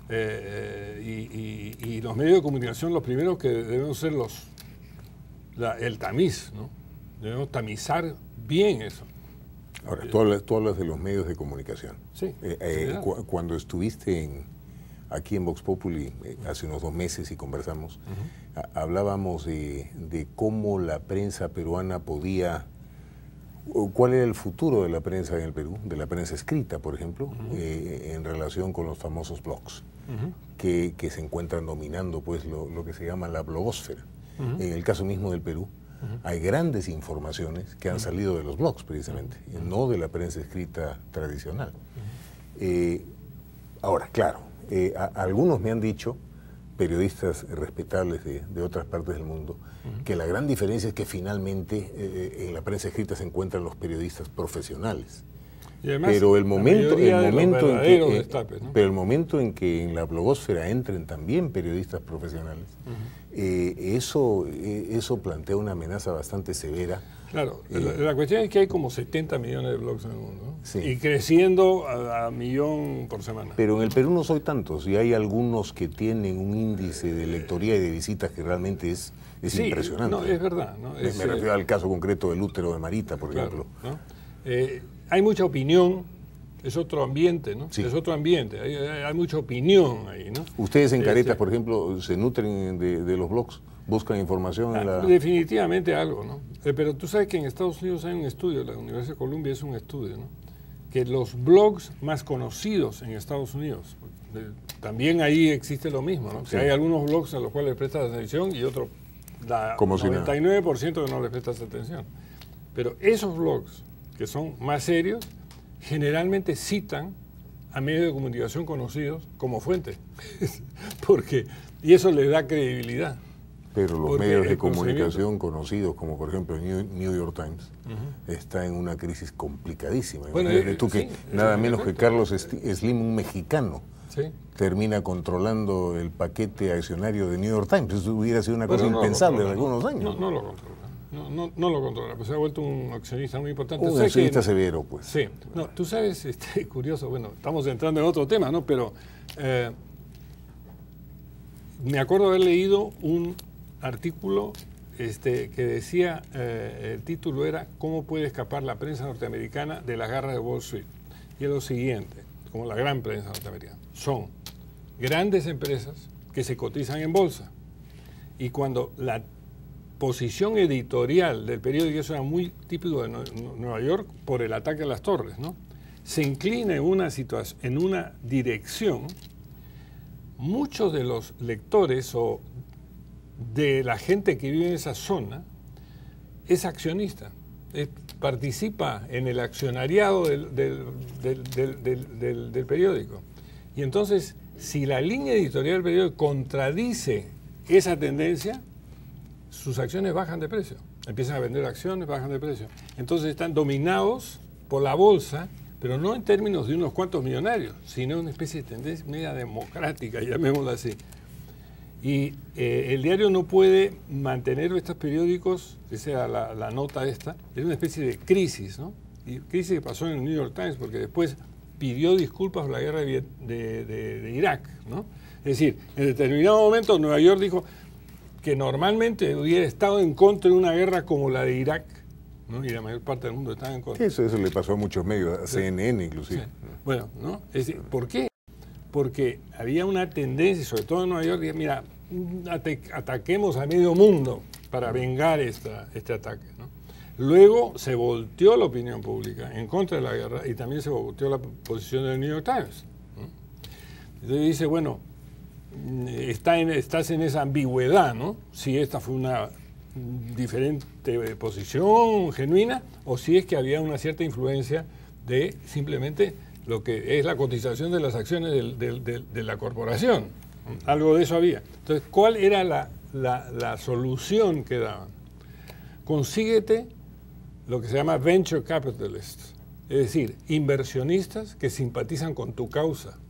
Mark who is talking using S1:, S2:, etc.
S1: Y los medios de comunicación los primeros que debemos ser el tamiz, ¿no? Debemos tamizar bien eso.
S2: Ahora, tú hablas de los medios de comunicación.
S1: Sí.
S2: Cuando estuviste aquí en Vox Populi hace unos 2 meses y conversamos, hablábamos de cómo la prensa peruana podía... ¿Cuál era el futuro de la prensa en el Perú, de la prensa escrita, por ejemplo, en relación con los famosos blogs, que se encuentran dominando pues lo que se llama la blogósfera? En el caso mismo del Perú, hay grandes informaciones que han salido de los blogs, precisamente, no de la prensa escrita tradicional. Ahora, claro, algunos me han dicho, periodistas respetables de otras partes del mundo, que la gran diferencia es que finalmente en la prensa escrita se encuentran los periodistas profesionales.
S1: Y además,
S2: pero el momento
S1: en
S2: que en la blogósfera entren también periodistas profesionales, eso plantea una amenaza bastante severa.
S1: Claro, la cuestión es que hay como 70 millones de blogs en el mundo, ¿no?
S2: Sí.
S1: Y creciendo a 1 millón por semana.
S2: Pero en el Perú no soy tantos, y hay algunos que tienen un índice de lectoría y de visitas que realmente es
S1: sí,
S2: impresionante.
S1: No, es verdad, ¿no?
S2: Me refiero al caso concreto del útero de Marita, por ejemplo.
S1: ¿No? Hay mucha opinión, es otro ambiente, ¿no?
S2: Sí.
S1: Es otro ambiente, hay mucha opinión ahí, ¿no?
S2: Ustedes en Caretas, por ejemplo, se nutren de los blogs, buscan información en la...
S1: Definitivamente algo, ¿no? Pero tú sabes que en Estados Unidos hay un estudio, la Universidad de Columbia es un estudio, ¿no? Que los blogs más conocidos en Estados Unidos, también ahí existe lo mismo, ¿no?
S2: Sí.
S1: Que hay algunos blogs a los cuales prestas atención y otros,
S2: Como si
S1: 99% que no les prestas atención. Pero esos blogs que son más serios, generalmente citan a medios de comunicación conocidos como fuente. Y eso les da credibilidad.
S2: Pero los medios de comunicación conocidos, como por ejemplo New York Times, está en una crisis complicadísima.
S1: Bueno,
S2: tú que nada menos que Carlos Slim, un mexicano, termina controlando el paquete accionario de New York Times. Eso hubiera sido una cosa impensable en algunos años.
S1: No lo controla. No lo controla, pues se ha vuelto un accionista muy importante.
S2: Un accionista severo, pues.
S1: Sí. No, tú sabes, curioso, bueno, estamos entrando en otro tema, ¿no? Pero me acuerdo haber leído un artículo que decía, el título era ¿Cómo puede escapar la prensa norteamericana de las garras de Wall Street? Y es lo siguiente, como la gran prensa norteamericana, son grandes empresas que se cotizan en bolsa. Y cuando la posición editorial del periódico, eso era muy típico de Nueva York por el ataque a las torres, ¿no? Se inclina en una dirección, muchos de los lectores o de la gente que vive en esa zona es accionista, participa en el accionariado del periódico. Y entonces, si la línea editorial del periódico contradice esa tendencia, sus acciones bajan de precio. Empiezan a vender acciones, bajan de precio. Entonces están dominados por la bolsa, pero no en términos de unos cuantos millonarios, sino una especie de tendencia media democrática, llamémosla así. Y el diario no puede mantener estos periódicos, que sea la nota esta, es una especie de crisis, ¿no? Y crisis que pasó en el New York Times, porque después pidió disculpas por la guerra de Irak, ¿no? Es decir, en determinado momento Nueva York dijo que normalmente hubiera estado en contra de una guerra como la de Irak, ¿no? Y la mayor parte del mundo estaba en contra.
S2: Eso le pasó a muchos medios, a CNN inclusive.
S1: Sí. Bueno, ¿no? Es decir, ¿por qué? Porque había una tendencia, sobre todo en Nueva York, de mira, ataquemos a medio mundo para vengar este ataque, ¿no? Luego se volteó la opinión pública en contra de la guerra y también se volteó la posición del New York Times, ¿no? Entonces dice, bueno, estás en esa ambigüedad, ¿no? Si esta fue una diferente posición genuina o si es que había una cierta influencia de simplemente lo que es la cotización de las acciones de la corporación. Algo de eso había. Entonces, ¿cuál era la solución que daban? Consíguete lo que se llama venture capitalists, es decir, inversionistas que simpatizan con tu causa.